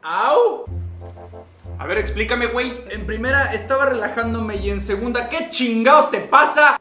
¡Au! A ver, explícame, güey. En primera estaba relajándome y en segunda, ¿qué chingados te pasa?